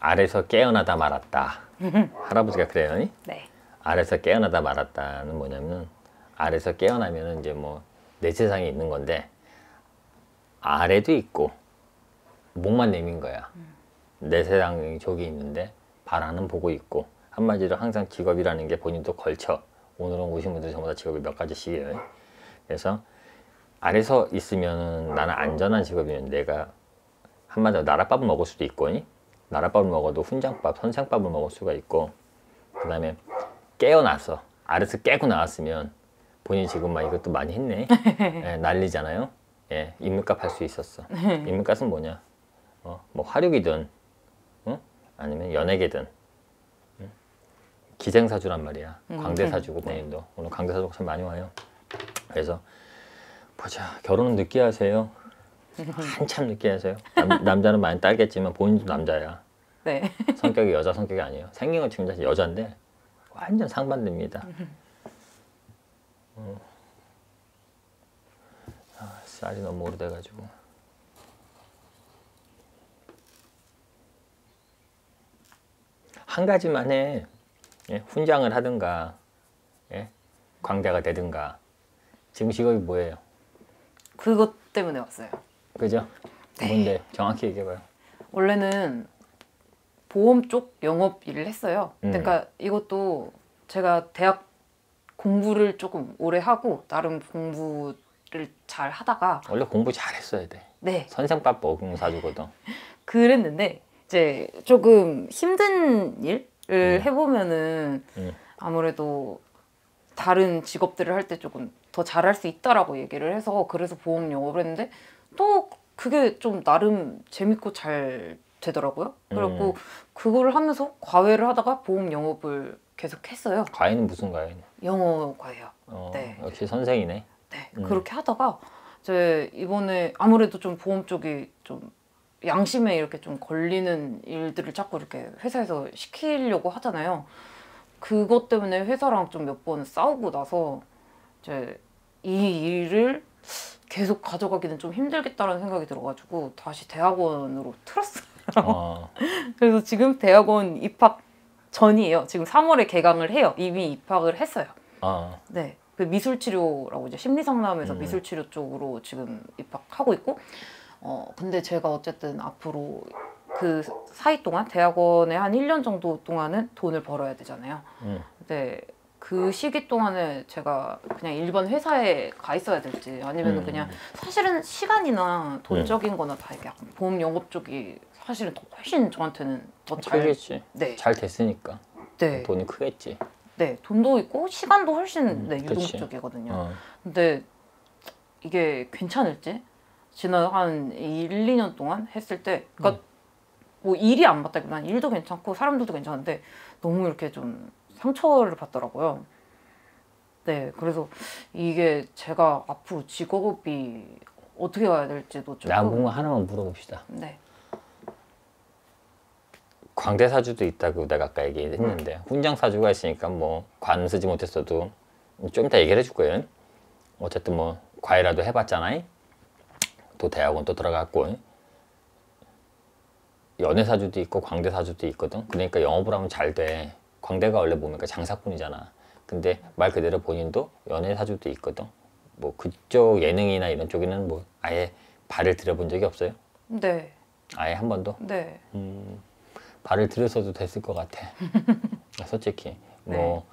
아래서 깨어나다 말았다. 할아버지가 그래요. 네. 아래서 깨어나다 말았다는 뭐냐면 아래서 깨어나면 이제 뭐 내 세상에 있는 건데 아래도 있고 목만 내민 거야. 내 세상이 저기 있는데 바라는 보고 있고 한마디로 항상 직업이라는 게 본인도 걸쳐. 오늘은 오신 분들 전부 다 직업이 몇 가지씩이에요. 그래서 아래서 있으면 나는 안전한 직업이면 내가 한마디로 나랏밥을 먹을 수도 있고 나랏밥을 먹어도 훈장밥, 선생밥을 먹을 수가 있고 그 다음에 깨어나서 아래서 깨고 나왔으면 본인이 지금 막 이것도 많이 했네. 예, 난리잖아요. 예, 인물값 할 수 있었어. 인물값은 뭐냐? 뭐 화력이든 아니면 연예계든 기생사주란 말이야. 광대사주고 본인도 오늘 광대사주가 참 많이 와요. 그래서 보자, 결혼은 늦게 하세요. 한참 늦게 하세요. 남자는 많이 따겠지만 본인도 남자야. 네. 성격이 여자 성격이 아니에요. 생긴 건 지금 여자인데 완전 상반됩니다. 쌀이 너무 오래돼가지고 한 가지만 해. 예? 훈장을 하든가 예? 광대가 되든가. 지금 직업이 뭐예요? 그것 때문에 왔어요. 그죠? 네. 뭔데? 정확히 얘기해봐요. 원래는 보험 쪽 영업 일을 했어요. 그러니까 이것도 제가 대학 공부를 조금 오래 하고 나름 공부를 잘 하다가 원래 공부 잘했어야 돼. 네. 선생밥 먹으면 사주거든. 그랬는데 이제 조금 힘든 일을 해보면은 아무래도 다른 직업들을 할 때 조금 더 잘할 수 있다라고 얘기를 해서 그래서 보험 영업을 했는데 또 그게 좀 나름 재밌고 잘 되더라고요. 그래갖고 그걸 하면서 과외를 하다가 보험 영업을 계속 했어요. 과외는 무슨 과외냐? 영어 과외요. 네. 역시 선생이네. 네. 그렇게 하다가 이제 이번에 아무래도 좀 보험 쪽이 좀 양심에 이렇게 좀 걸리는 일들을 자꾸 이렇게 회사에서 시키려고 하잖아요. 그것 때문에 회사랑 좀 몇 번 싸우고 나서 이제 이 일을 계속 가져가기는 좀 힘들겠다라는 생각이 들어가지고 다시 대학원으로 틀었어요. 그래서 지금 대학원 입학 전이에요. 지금 3월에 개강을 해요. 이미 입학을 했어요. 네, 그 미술치료라고 이제 심리상담에서 미술치료 쪽으로 지금 입학하고 있고 근데 제가 어쨌든 앞으로 그 사이 동안 대학원에 한 1년 정도 동안은 돈을 벌어야 되잖아요. 근데 그 시기 동안에 제가 그냥 일반 회사에 가 있어야 될지 아니면 그냥 사실은 시간이나 돈적인 거나 다 이게 약간 보험 영업 쪽이 사실은 더 훨씬 저한테는 더 잘 크겠지. 네. 잘 됐으니까. 네. 돈이 크겠지. 네, 돈도 있고 시간도 훨씬 네, 유동적이거든요. 근데 이게 괜찮을지 지난 한 1, 2년 동안 했을 때 그러니까 뭐 일이 안 맞다기보다는 일도 괜찮고 사람들도 괜찮은데 너무 이렇게 좀 상처를 받더라고요. 네, 그래서 이게 제가 앞으로 직업이 어떻게 가야 될지도 좀 나보고 하나만 물어봅시다. 네. 광대사주도 있다고 내가 아까 얘기했는데 훈장사주가 있으니까 뭐 관 쓰지 못했어도 좀 이따 얘기를 해줄 거예요. 어쨌든 뭐 과외라도 해봤잖아요. 또 대학원 또 들어갔고 연애사주도 있고 광대사주도 있거든. 그러니까 영업을 하면 잘 돼. 광대가 원래 뭡니까? 장사꾼이잖아. 근데 말 그대로 본인도 연애사주도 있거든. 뭐 그쪽 예능이나 이런 쪽에는 뭐 아예 발을 들여본 적이 없어요? 네. 아예 한 번도? 네. 발을 들였어도 됐을 것 같아. 솔직히 뭐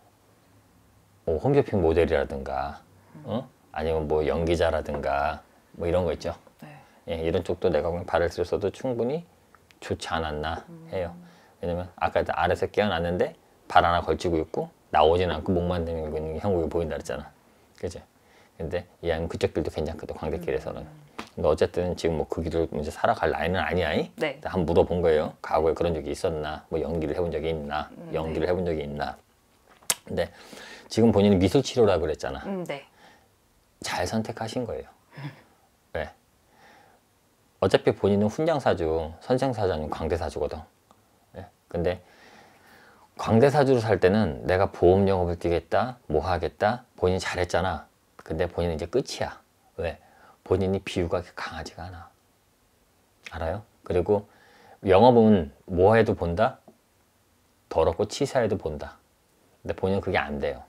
홈쇼핑 모델이라든가 아니면 뭐 연기자라든가 뭐 이런 거 있죠. 네. 예, 이런 쪽도 내가 그냥 발을 들였어도 충분히 좋지 않았나 해요. 왜냐면 아까 아래서 깨어났는데 발 하나 걸치고 있고 나오진 않고 목만 내밀고 있는 게 형국이 보인다 그랬잖아. 그지? 근데 이왕 그쪽 길도 괜찮거든, 광대길에서는. 근데 어쨌든 지금 뭐 그 길을 이제 살아갈 나이는 아니야. 네. 한번 물어본 거예요. 과거에 그런 적이 있었나? 뭐 연기를 해본 적이 있나? 연기를 네. 해본 적이 있나? 근데 지금 본인은 미술치료라고 그랬잖아. 네. 잘 선택하신 거예요. 왜? 어차피 본인은 훈장사주, 선생사주 아니면 광대사주거든. 네? 근데 광대사주로 살 때는 내가 보험 영업을 뛰겠다, 뭐 하겠다, 본인이 잘했잖아. 근데 본인은 이제 끝이야. 왜? 본인이 비유가 강하지가 않아. 알아요? 그리고 영업은 뭐 해도 본다? 더럽고 치사해도 본다. 근데 본인은 그게 안 돼요.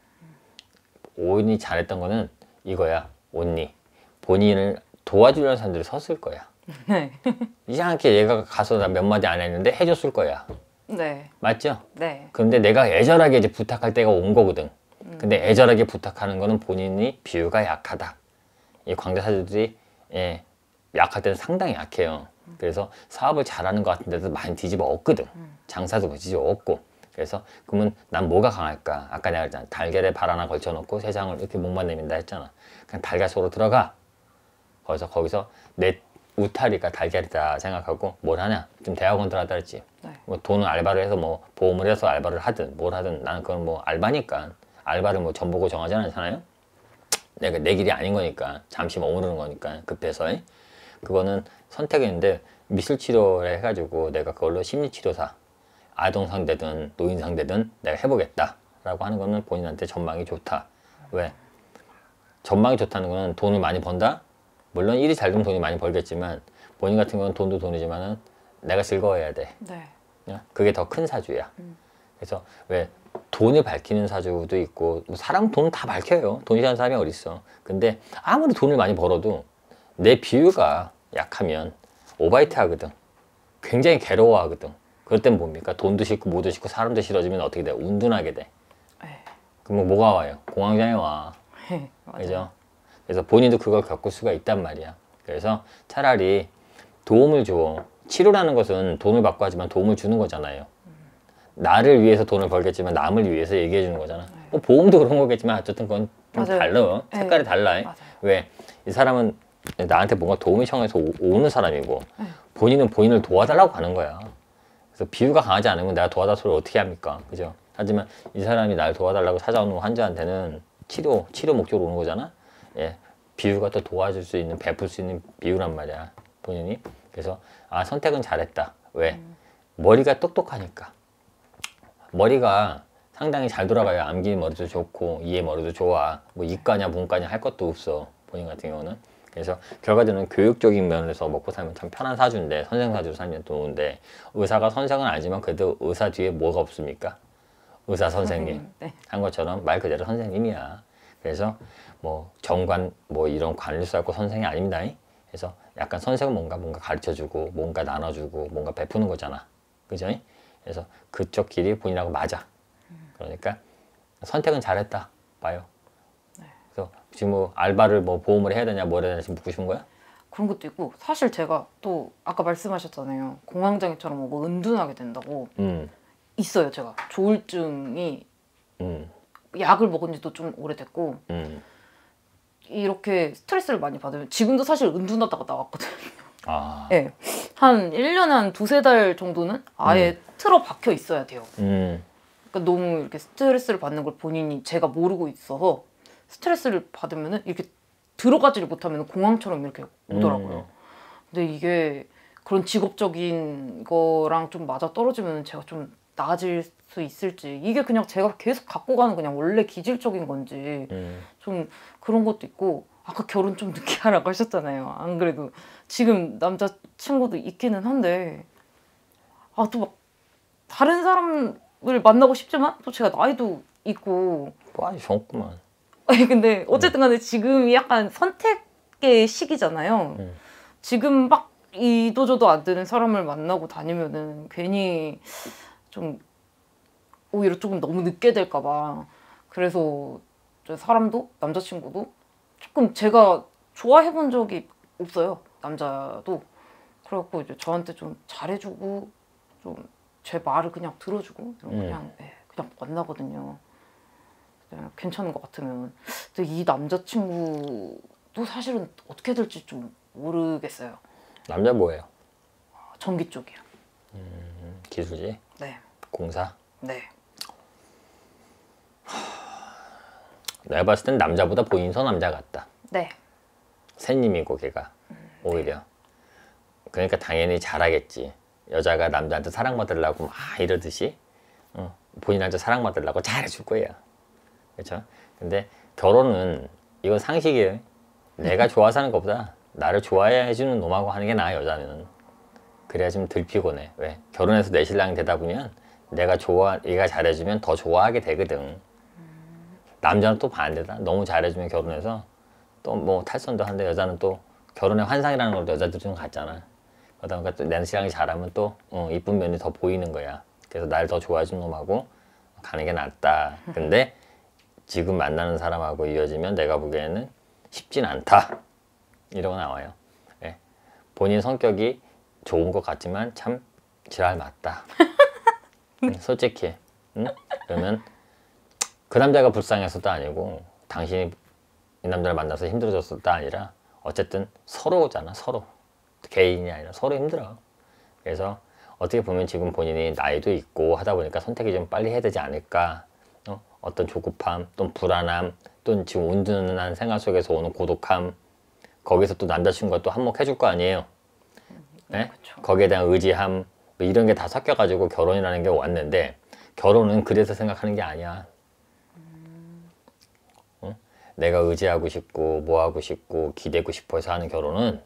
본인이 잘했던 거는 이거야. 언니. 본인을 도와주려는 사람들이 섰을 거야. 네. 이상하게 얘가 가서 나 몇 마디 안 했는데 해줬을 거야. 네. 맞죠? 네. 근데 내가 애절하게 이제 부탁할 때가 온 거거든. 근데 애절하게 부탁하는 거는 본인이 비유가 약하다. 이 광자사들이 예, 약할 때는 상당히 약해요. 그래서 사업을 잘하는 것 같은데도 많이 뒤집어 엎거든. 장사도 뒤집어 엎고. 그래서 그러면 난 뭐가 강할까? 아까 내가 그랬잖아. 달걀에 발 하나 걸쳐놓고 세상을 이렇게 목만 내민다 했잖아. 그냥 달걀 속으로 들어가. 거기서 내 우타리가 달걀이다 생각하고 뭘 하냐? 좀 대학원 들어갔다 그랬지. 네. 뭐 돈을 알바를 해서 뭐 보험을 해서 알바를 하든 뭘 하든 나는 그건 뭐 알바니까 알바를 뭐 전 보고 정하지 않잖아요. 내가 내 길이 아닌 거니까 잠시 머무르는 거니까 급해서 그거는 선택인데 미술치료를 해가지고 내가 그걸로 심리치료사 아동 상대든 노인 상대든 내가 해보겠다 라고 하는 거는 본인한테 전망이 좋다. 왜? 전망이 좋다는 거는 돈을 많이 번다? 물론 일이 잘 되면 돈이 많이 벌겠지만 본인 같은 경우는 돈도 돈이지만은 내가 즐거워해야 돼. 네. 그게 더 큰 사주야. 그래서 왜 돈을 밝히는 사주도 있고 뭐 사람 돈 다 밝혀요. 돈이 되는 사람이 어딨어. 근데 아무리 돈을 많이 벌어도 내 비유가 약하면 오바이트 하거든. 굉장히 괴로워하거든. 그럴 땐 뭡니까? 돈도 싫고 뭐도 싫고 사람도 싫어지면 어떻게 돼? 운둔하게 돼. 그럼 뭐가 와요? 공황장애 와. 그죠? 그래서 본인도 그걸 겪을 수가 있단 말이야. 그래서 차라리 도움을 줘. 치료라는 것은 돈을 받고 하지만 도움을 주는 거잖아요. 나를 위해서 돈을 벌겠지만 남을 위해서 얘기해 주는 거잖아. 뭐 보험도 그런 거겠지만 어쨌든 그건 좀 달라. 색깔이 달라. 맞아요. 왜? 이 사람은 나한테 뭔가 도움이 청해서 오는 사람이고 본인은 본인을 도와달라고 가는 거야. 그래서 비유가 강하지 않으면 내가 도와달 소리를 어떻게 합니까? 그죠? 하지만 이 사람이 날 도와달라고 찾아오는 환자한테는 치료 목적으로 오는 거잖아. 예, 비유가 또 도와줄 수 있는, 베풀 수 있는 비유란 말이야, 본인이. 그래서 아, 선택은 잘했다. 왜? 머리가 똑똑하니까. 머리가 상당히 잘 돌아가요. 암기 머리도 좋고 이해 머리도 좋아. 뭐 이과냐 문과냐 할 것도 없어, 본인 같은 경우는. 그래서 결과적으로는 교육적인 면에서 먹고 살면 참 편한 사주인데, 선생 사주로 살면 좋은데, 의사가 선생은 아니지만 그래도 의사 뒤에 뭐가 없습니까? 의사 선생님. 네. 한 것처럼 말 그대로 선생님이야. 그래서 뭐 정관 뭐 이런 관리를 쌓고 선생이 아닙니다. 그래서 약간 선생은 뭔가 가르쳐주고 뭔가 나눠주고 뭔가 베푸는 거잖아. 그죠? 그래서 그쪽 길이 본인하고 맞아. 그러니까 선택은 잘했다 봐요. 그래서 지금 뭐 알바를 뭐 보험을 해야 되냐 뭐 해야 되냐 지금 묻고 싶은 거야? 그런 것도 있고, 사실 제가 또 아까 말씀하셨잖아요. 공황장애처럼 뭐 은둔하게 된다고. 있어요. 제가 조울증이 약을 먹은 지도 좀 오래됐고 이렇게 스트레스를 많이 받으면 지금도 사실 은둔하다가 나왔거든요. 아. 네. 한 1년에 한 두세 달 정도는 아예 틀어 박혀 있어야 돼요. 그러니까 너무 이렇게 스트레스를 받는 걸 본인이 제가 모르고 있어서 스트레스를 받으면은 이렇게 들어가지를 못하면 공황처럼 이렇게 오더라고요. 근데 이게 그런 직업적인 거랑 좀 맞아 떨어지면 제가 좀 나아질 수 있을지, 이게 그냥 제가 계속 갖고 가는 그냥 원래 기질적인 건지 좀 그런 것도 있고. 아까 결혼 좀 늦게 하라고 하셨잖아요. 안 그래도 지금 남자친구도 있기는 한데 아, 또 막 다른 사람을 만나고 싶지만 또 제가 나이도 있고 뭐 아주 좋구만. 아니 근데 어쨌든 간에 지금이 약간 선택의 시기잖아요. 지금 막 이도저도 안 되는 사람을 만나고 다니면은 괜히 좀 오히려 조금 너무 늦게 될까 봐. 그래서 저 사람도 남자친구도 조금 제가 좋아해본 적이 없어요. 남자도. 그래갖고 이제 저한테 좀 잘해주고 좀 제 말을 그냥 들어주고 그냥 그냥 만나거든요. 그냥 괜찮은 것 같으면. 근데 이 남자친구도 사실은 어떻게 될지 좀 모르겠어요. 남자 뭐예요? 전기 쪽이요. 기술지? 네. 공사? 네. 내가 봤을 땐 남자보다 본인 더 남자 같다. 네. 새님이고 걔가 오히려. 그러니까 당연히 잘하겠지. 여자가 남자한테 사랑받으려고 막 이러듯이 본인한테 사랑받으려고 잘해줄 거야. 그렇죠? 근데 결혼은 이건 상식이에요. 내가 좋아서 하는 것보다 나를 좋아해 주는 놈하고 하는 게 나아, 여자는. 그래야 좀 덜 피곤해. 왜? 결혼해서 내 신랑이 되다 보면 얘가 잘해주면 더 좋아하게 되거든. 남자는 또 반대다. 너무 잘해주면 결혼해서 또 뭐 탈선도 한데 여자는 또 결혼의 환상이라는 걸 여자들이 좀 갖잖아. 그러다 보니까 또 내 신랑이 잘하면 또 이쁜 면이 더 보이는 거야. 그래서 날 더 좋아해주는 놈하고 가는 게 낫다. 근데 지금 만나는 사람하고 이어지면 내가 보기에는 쉽진 않다. 이러고 나와요. 예. 본인 성격이 좋은 것 같지만 참 지랄 맞다. 솔직히. 응? 그러면 그 남자가 불쌍해서도 아니고 당신이 이 남자를 만나서 힘들어졌을도 아니라 어쨌든 서로잖아. 서로. 개인이 아니라 서로 힘들어. 그래서 어떻게 보면 지금 본인이 나이도 있고 하다 보니까 선택이 좀 빨리 해야 되지 않을까. 어떤 조급함, 또 불안함, 또 지금 온전한 생활 속에서 오는 고독함, 거기서 또 남자친구가 또 한몫해줄 거 아니에요. 네? 그쵸. 거기에 대한 의지함, 뭐 이런 게 다 섞여가지고 결혼이라는 게 왔는데 결혼은 그래서 생각하는 게 아니야. 내가 의지하고 싶고 뭐 하고 싶고 기대고 싶어 해서 하는 결혼은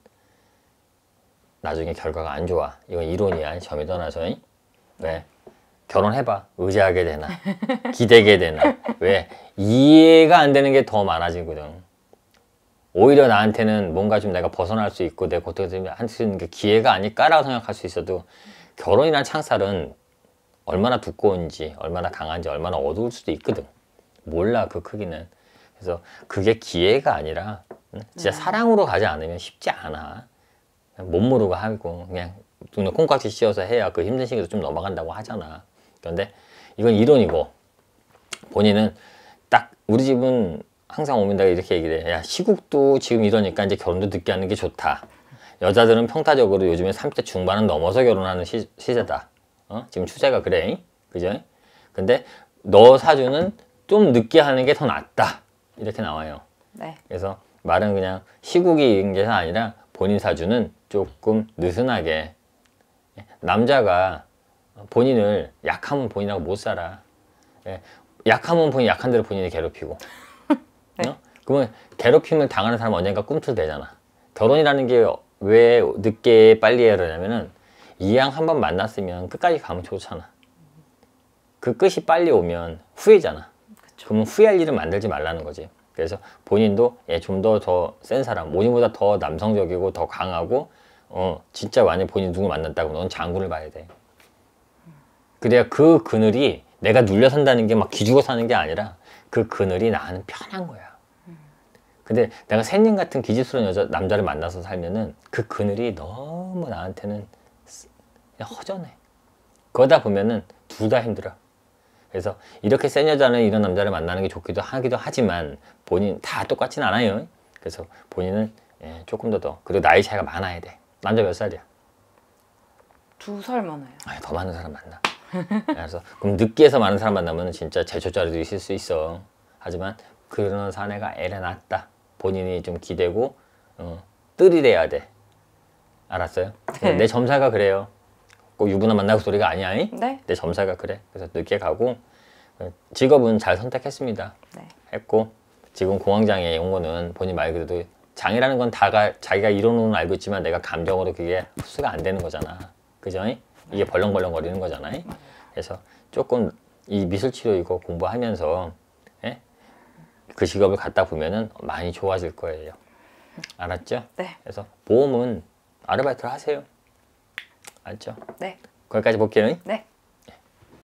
나중에 결과가 안 좋아. 이건 이론이야. 점이 떠나서. 왜? 결혼해봐. 의지하게 되나 기대게 되나. 왜? 이해가 안 되는 게 더 많아지거든. 오히려 나한테는 뭔가 좀 내가 벗어날 수 있고 내가 어떻게 할 수 있는 게 기회가 아닐까라고 생각할 수 있어도 결혼이란 창살은 얼마나 두꺼운지 얼마나 강한지 얼마나 어두울 수도 있거든. 몰라 그 크기는. 그래서 그게 기회가 아니라 진짜 사랑으로 가지 않으면 쉽지 않아. 못 모르고 하고 그냥 눈에 콩깍지 씌워서 해야 그 힘든 시기도 좀 넘어간다고 하잖아. 그런데 이건 이론이고 본인은 딱 우리 집은 항상 오면 내가 이렇게 얘기를 해. 야 시국도 지금 이러니까 이제 결혼도 늦게 하는 게 좋다. 여자들은 평타적으로 요즘에 30대 중반은 넘어서 결혼하는 시대다. 지금 추세가 그래. 그죠? 근데 너 사주는 좀 늦게 하는 게 더 낫다. 이렇게 나와요. 네. 그래서 말은 그냥 시국이 이런 게 아니라 본인 사주는 조금 느슨하게. 남자가 본인을 약하면 본인하고 못 살아. 약하면 본인 약한 대로 본인이 괴롭히고. 네. 그러면 괴롭힘을 당하는 사람은 언젠가 꿈틀대잖아. 결혼이라는 게 왜 늦게 빨리 해야 되냐면은 이왕 한번 만났으면 끝까지 가면 좋잖아. 그 끝이 빨리 오면 후회잖아. 그쵸. 그러면 후회할 일을 만들지 말라는 거지. 그래서 본인도 좀 더 센 사람, 본인보다 더 남성적이고 더 강하고 진짜 만약 본인 누구 만났다고 넌 장군을 봐야 돼. 그래야 그 그늘이 내가 눌려 산다는 게 막 기죽어 사는 게 아니라 그 그늘이 나는 편한 거야. 근데 내가 샌님 같은 기집스러운 남자를 만나서 살면은 그 그늘이 너무 나한테는 그냥 허전해. 그러다 보면은 둘 다 힘들어. 그래서 이렇게 센 여자는 이런 남자를 만나는 게 좋기도 하지만 본인 다 똑같진 않아요. 그래서 본인은 조금 더 그리고 나이 차이가 많아야 돼. 남자 몇 살이야? 2살 많아요. 더 많은 사람 만나. 그래서 그럼 늦게 해서 많은 사람 만나면 진짜 제초자리도 있을 수 있어. 하지만 그런 사내가 애를 낳았다. 본인이 좀 기대고 뜰이래야 돼. 알았어요? 네. 내 점사가 그래요. 꼭 유부남 만나고 소리가 아니야. 네. 내 점사가 그래. 그래서 늦게 가고 직업은 잘 선택했습니다. 네. 했고 지금 공황장애 온 거는 본인 말 그대로 장이라는 건 자기가 이론으로는 알고 있지만 내가 감정으로 그게 흡수가 안 되는 거잖아. 그죠? 이게 벌렁벌렁 거리는 거잖아. 그래서 조금 이 미술치료 이거 공부하면서 그 직업을 갖다 보면은 많이 좋아질 거예요. 알았죠? 네. 그래서 보험은 아르바이트를 하세요. 알죠? 네. 거기까지 볼게요. 네.